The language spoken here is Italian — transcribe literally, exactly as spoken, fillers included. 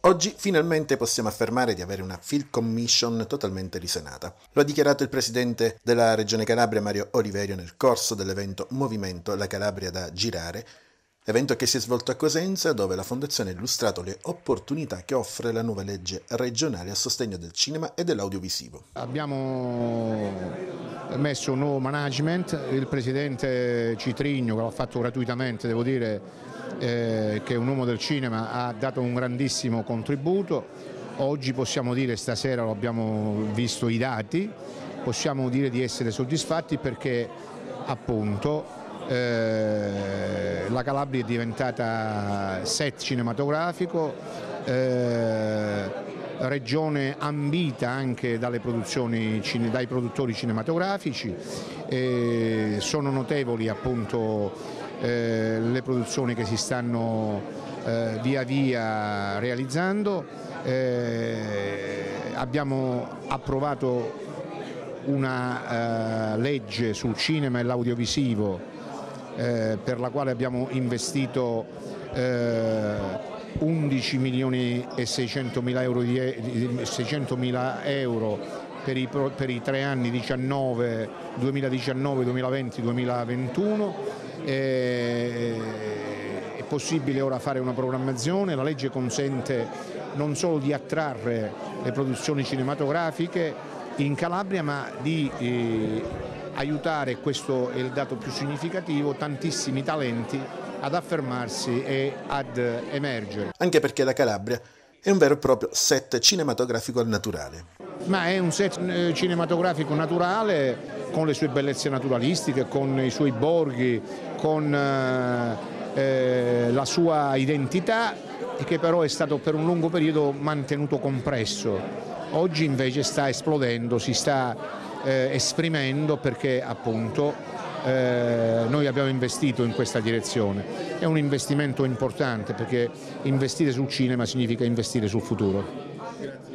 Oggi finalmente possiamo affermare di avere una Film Commission totalmente risanata. Lo ha dichiarato il presidente della Regione Calabria Mario Oliverio nel corso dell'evento Movimento La Calabria da girare, evento che si è svolto a Cosenza, dove la Fondazione ha illustrato le opportunità che offre la nuova legge regionale a sostegno del cinema e dell'audiovisivo. Abbiamo messo un nuovo management, il presidente Citrigno, che l'ha fatto gratuitamente, devo dire, eh, che è un uomo del cinema, ha dato un grandissimo contributo. Oggi possiamo dire, stasera lo abbiamo visto i dati, possiamo dire di essere soddisfatti perché appunto eh, la Calabria è diventata set cinematografico, eh, regione ambita anche dalle produzioni, dai produttori cinematografici, eh, sono notevoli appunto eh, le produzioni che si stanno eh, via via realizzando, eh, abbiamo approvato una uh, legge sul cinema e l'audiovisivo eh, per la quale abbiamo investito eh, undici milioni e seicentomila euro, di, seicentomila euro per, i, per i tre anni diciannove, duemiladiciannove, duemilaventi, duemilaventuno. Eh, è possibile ora fare una programmazione, la legge consente non solo di attrarre le produzioni cinematografiche in Calabria, ma di eh, aiutare, questo è il dato più significativo, tantissimi talenti ad affermarsi e ad emergere. Anche perché la Calabria è un vero e proprio set cinematografico al naturale. Ma è un set cinematografico naturale con le sue bellezze naturalistiche, con i suoi borghi, con eh, la sua identità, e che però è stato per un lungo periodo mantenuto compresso. Oggi invece sta esplodendo, si sta eh, esprimendo, perché appunto eh, noi abbiamo investito in questa direzione. È un investimento importante, perché investire sul cinema significa investire sul futuro.